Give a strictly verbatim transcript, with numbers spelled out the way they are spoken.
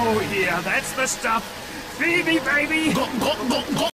Oh, yeah, that's the stuff. Feed me, baby.